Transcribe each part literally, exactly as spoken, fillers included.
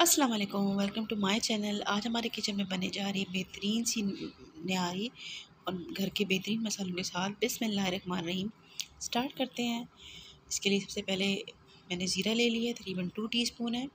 अस्सलाम वालेकुम, welcome to my channel. आज हमारे किचन में बनने जा रही है बेहतरीन सी निहारी और घर के बेहतरीन मसालों के साथ। बिस्मिल्लाहिर्रहमानिर्रहीम। स्टार्ट करते हैं। इसके लिए सबसे पहले मैंने ज़ीरा ले लिया, तकरीबन टू टीस्पून है।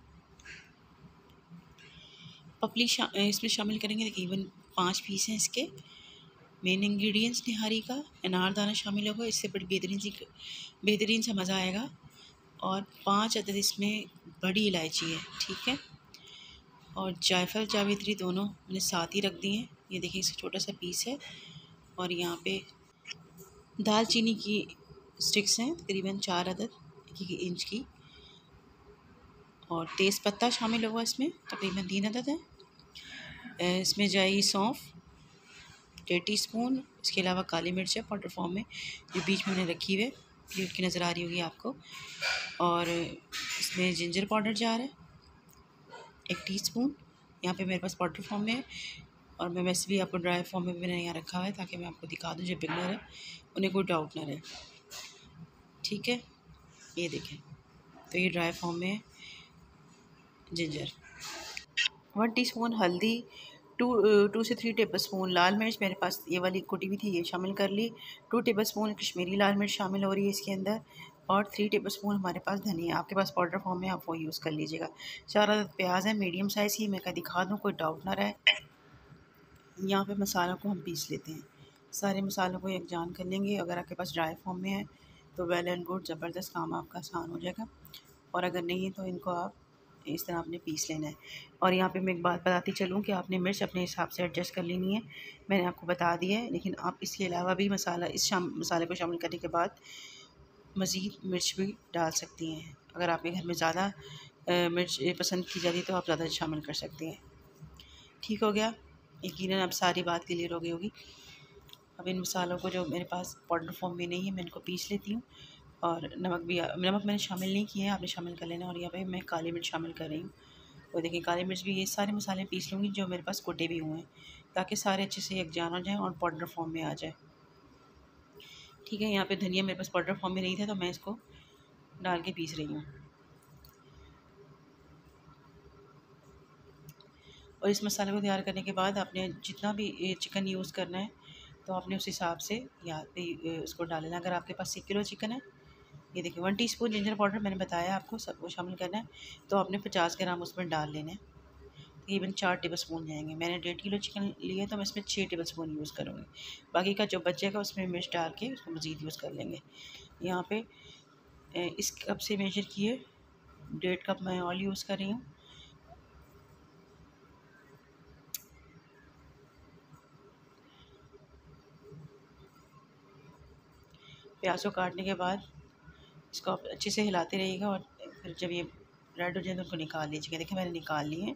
पपली शा, इसमें शामिल करेंगे, तकरीबन पाँच पीस हैं इसके। मेन इंग्रेडिएंट्स निहारी का अनारदाना शामिल होगा, इससे बड़ी बेहतरीन सी बेहतरीन सा मज़ा आएगा। और पाँच अदद इसमें बड़ी इलायची है, ठीक है। और जायफल जावित्री दोनों मैंने साथ ही रख दिए हैं। ये देखिए, इसका छोटा सा पीस है। और यहाँ पे दालचीनी की स्टिक्स हैं, तकरीबन चार अदद, एक एक इंच की। और तेज़ पत्ता शामिल होगा इसमें, तकरीबन तीन अदद है। इसमें जाएगी सौंफ डेढ़ टी स्पून। इसके अलावा काली मिर्च है पाउडर फॉर्म में, जो बीच में मैंने रखी हुई है, प्लेट की नज़र आ रही होगी आपको। और इसमें जिंजर पाउडर जा रहा है एक टीस्पून। यहाँ पे मेरे पास पाउडर फॉर्म में है, और मैं वैसे भी आपको ड्राई फॉर्म में भी मैंने यहाँ रखा है, ताकि मैं आपको दिखा दूँ जो बिगनर है उन्हें कोई डाउट ना रहे, ठीक है। ये देखें, तो ये ड्राई फॉर्म में है जिंजर। वन टीस्पून हल्दी, टू टू से थ्री टेबल स्पून लाल मिर्च, मेरे पास ये वाली कुटी हुई थी, ये शामिल कर ली। टू टेबल स्पून कश्मीरी लाल मिर्च शामिल हो रही है इसके अंदर। और थ्री टेबल स्पून हमारे पास धनिया, आपके पास पाउडर फॉर्म में, आप वो यूज़ कर लीजिएगा। चार अदद प्याज है मीडियम साइज़ की, मैं क्या दिखा दूँ, कोई डाउट ना रहे। यहाँ पे मसालों को हम पीस लेते हैं। सारे मसालों को यकजान कर लेंगे। अगर आपके पास ड्राई फॉर्म में है तो वेल एंड गुड, ज़बरदस्त, काम आपका आसान हो जाएगा। और अगर नहीं है तो इनको आप इस तरह आपने पीस लेना है। और यहाँ पे मैं एक बात बताती चलूँ कि आपने मिर्च अपने हिसाब से एडजस्ट कर लेनी है, मैंने आपको बता दिया है। लेकिन आप इसके अलावा भी मसाला इस शाम मसाले को शामिल करने के बाद मज़ीद मिर्च भी डाल सकती हैं। अगर आपके घर में ज़्यादा मिर्च पसंद की जाती है तो आप ज़्यादा शामिल कर सकते हैं। ठीक हो गया, यकीनन अब सारी बात क्लियर हो गई होगी। अब इन मसालों को, जो मेरे पास पाउडर फॉर्म में नहीं है, मैं इनको पीस लेती हूँ। और नमक भी, नमक मैंने शामिल नहीं किया है, आपने शामिल कर लेना। और यहाँ पे मैं काली मिर्च शामिल कर रही हूँ। तो देखिए, काली मिर्च भी, ये सारे मसाले पीस लूँगी जो मेरे पास कुटे भी हुए हैं, ताकि सारे अच्छे से यकजान हो जाएँ और पाउडर फॉर्म में आ जाए, ठीक है। यहाँ पे धनिया मेरे पास पाउडर फॉर्म में नहीं था, तो मैं इसको डाल के पीस रही हूँ। और इस मसाले को तैयार करने के बाद आपने जितना भी चिकन यूज़ करना है, तो आपने उस हिसाब से या उसको डाल लेना। अगर आपके पास एक किलो चिकन है, ये देखिए, वन टीस्पून जिंजर पाउडर मैंने बताया आपको, सबको शामिल करना है, तो आपने पचास ग्राम उसमें डाल लेना है। तकरीबन चार टेबल स्पून जाएंगे। मैंने डेढ़ किलो चिकन लिया है, तो मैं इसमें छः टेबल स्पून यूज़ करूँगी। बाकी का जो बचेगा उसमें मिर्च डाल के उसको मज़ीद यूज़ कर लेंगे। यहाँ पे इस कप से मेजर किए डेढ़ कप मैं ऑयल यूज़ कर रही हूँ। प्याज को काटने के बाद इसको आप अच्छे से हिलाते रहिएगा, और फिर जब ये रेड हो जाए तो उनको निकाल लीजिएगा। देखिए, मैंने निकाल लिए हैं।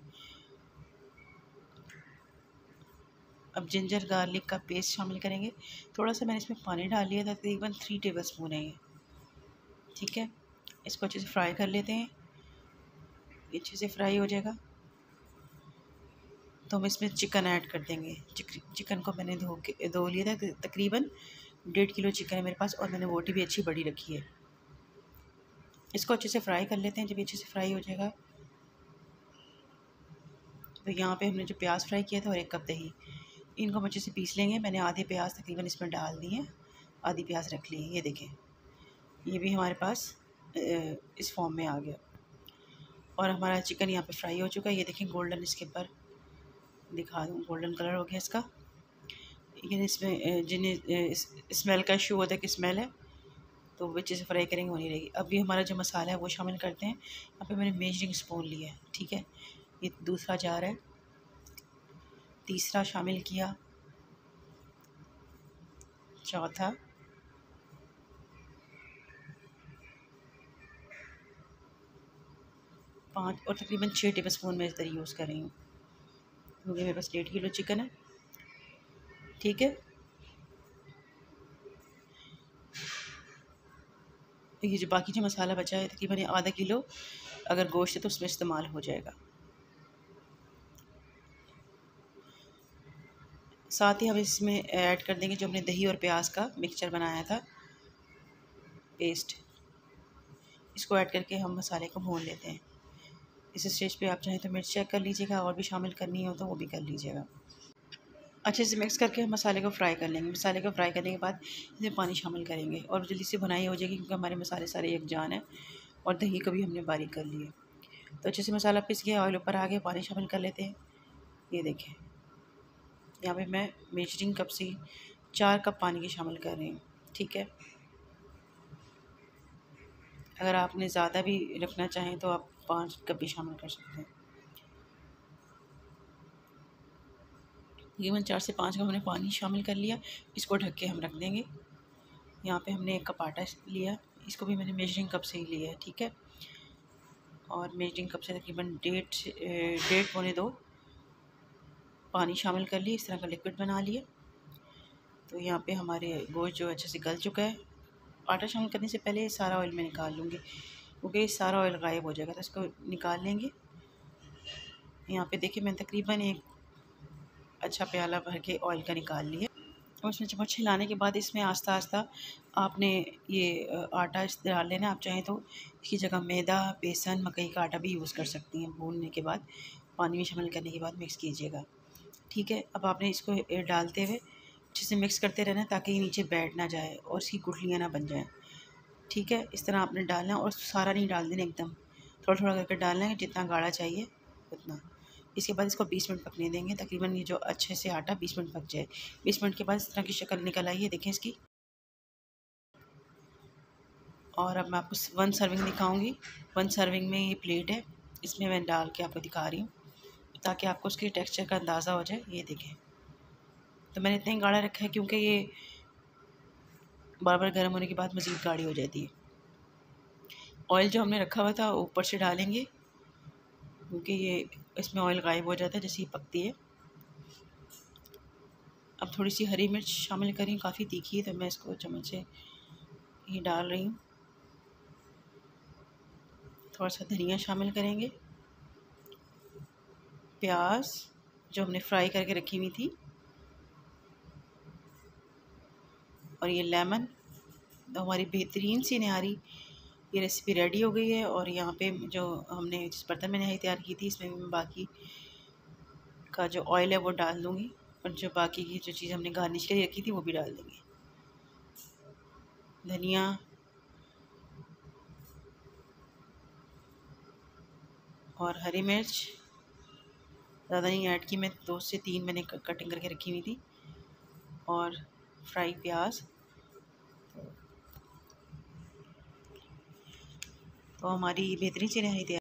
अब जिंजर गार्लिक का पेस्ट शामिल करेंगे। थोड़ा सा मैंने इसमें पानी डाल लिया था, तकरीबन थ्री टेबल स्पून है ये, ठीक है। इसको अच्छे से फ्राई कर लेते हैं। ये अच्छे से फ्राई हो जाएगा तो हम इसमें चिकन ऐड कर देंगे। चिकन को मैंने धो के धो लिया था, तकरीबन डेढ़ किलो चिकन है मेरे पास, और मैंने बोटी भी अच्छी बड़ी रखी है। इसको अच्छे से फ्राई कर लेते हैं। जब अच्छे से फ्राई हो जाएगा, तो यहाँ पे हमने जो प्याज फ्राई किया था और एक कप दही, इनको हम अच्छे से पीस लेंगे। मैंने आधे प्याज तकरीबन इसमें डाल दिए, आधी प्याज रख ली। ये देखें, ये भी हमारे पास इस फॉर्म में आ गया। और हमारा चिकन यहाँ पे फ्राई हो चुका है। ये देखें, गोल्डन, इसके ऊपर दिखा दूँ, गोल्डन कलर हो गया इसका। लेकिन इसमें जिन्हें स्मेल का इशू होता है कि स्मेल है, तो वो अच्छे से फ्राई करेंगे, वो नहीं रहेगी। अभी हमारा जो मसाला है वो शामिल करते हैं। यहाँ पे मैंने मेजरिंग स्पून लिया है, ठीक है। ये दूसरा जार है, तीसरा शामिल किया, चौथा, पाँच, और तकरीबन छः टेबल स्पून मैं इस तरह यूज़ कर रही हूँ, क्योंकि मेरे पास डेढ़ किलो चिकन है, ठीक है। ये जो बाकी जो मसाला बचा है, तकरीबन आधा किलो अगर गोश्त है तो उसमें इस्तेमाल हो जाएगा। साथ ही हम इसमें ऐड कर देंगे जो हमने दही और प्याज का मिक्सचर बनाया था, पेस्ट। इसको ऐड करके हम मसाले को भून लेते हैं। इस स्टेज पे आप चाहें तो मिर्च चेक कर लीजिएगा, और भी शामिल करनी हो तो वो भी कर लीजिएगा। अच्छे से मिक्स करके हम मसाले को फ्राई कर लेंगे। मसाले को फ्राई करने के बाद इसमें पानी शामिल करेंगे और जल्दी से भुनाई हो जाएगी, क्योंकि हमारे मसाले सारे यकजान हैं और दही को भी हमने बारीक कर लिया। तो अच्छे से मसाला पिस गया, ऑयल ऊपर आ गया, पानी शामिल कर लेते हैं। ये देखें, यहाँ पे मैं मेजरिंग कप से चार कप पानी की शामिल कर रही हूँ। ठीक है, अगर आपने ज़्यादा भी रखना चाहें तो आप पाँच कप भी शामिल कर सकते हैं। तकरीबन चार से पाँच कप हमने पानी शामिल कर लिया। इसको ढक के हम रख देंगे। यहाँ पे हमने एक कप आटा लिया, इसको भी मैंने मेजरिंग कप से ही लिया है। ठीक है, और मेजरिंग कप से तकरीबन डेढ़ से डेढ़ पौने दो पानी शामिल कर लिए, इस तरह का लिक्विड बना लिया। तो यहाँ पे हमारे गोश्त जो अच्छे से गल चुका है। आटा शामिल करने से पहले सारा ऑयल मैं निकाल लूँगी, क्योंकि सारा ऑयल गायब हो जाएगा, तो इसको निकाल लेंगे। यहाँ पे देखिए, मैं तकरीबन एक अच्छा प्याला भर के ऑयल का निकाल लिया, और उसमें चम्मच हिलाने के बाद इसमें आस्ता आस्ता आपने ये आटा डाल लेना। आप चाहें तो इसकी जगह मैदा, बेसन, मकई का आटा भी यूज़ कर सकती हैं। भूनने के बाद पानी में शामिल करने के बाद मिक्स कीजिएगा। ठीक है, अब आपने इसको डालते हुए अच्छे से मिक्स करते रहना, ताकि ये नीचे बैठ ना जाए और इसकी गुठलियाँ ना बन जाएँ। ठीक है, इस तरह आपने डालना, और सारा नहीं डाल देना एकदम, थोड़ा थोड़ा करके डालना है, जितना गाढ़ा चाहिए उतना। इसके बाद इसको बीस मिनट पकने देंगे। तकरीबन ये जो अच्छे से आटा बीस मिनट पक जाए। बीस मिनट के बाद इस तरह की शक्ल निकल आई है, देखें इसकी। और अब मैं आपको वन सर्विंग दिखाऊंगी। वन सर्विंग में ये प्लेट है, इसमें मैं डाल के आपको दिखा रही हूँ, ताकि आपको उसके टेक्सचर का अंदाज़ा हो जाए। ये देखें, तो मैंने इतना ही गाढ़ा रखा है, क्योंकि ये बार बार गर्म होने के बाद मज़ीद गाढ़ी हो जाती है। ऑयल जो हमने रखा हुआ था ऊपर से डालेंगे, क्योंकि ये इसमें ऑयल गायब हो जाता है जैसे ही पकती है। अब थोड़ी सी हरी मिर्च शामिल करी, काफ़ी तीखी है, तो मैं इसको चम्मच से ही डाल रही हूँ। थोड़ा सा धनिया शामिल करेंगे, प्याज जो हमने फ्राई करके रखी हुई थी, और ये लेमन। तो हमारी बेहतरीन सी नहारी ये रेसिपी रेडी हो गई है। और यहाँ पे जो हमने जिस बर्तन में नहारी तैयार की थी, इसमें मैं बाकी का जो ऑयल है वो डाल दूँगी, और जो बाकी की जो चीज़ हमने गार्निश के लिए रखी थी वो भी डाल देंगे। धनिया, और हरी मिर्च ज़्यादा नहीं ऐड की, मैं दो से तीन मैंने कटिंग करके रखी हुई थी, और फ्राई प्याज। तो हमारी बेहतरीन सी नहारी तैयार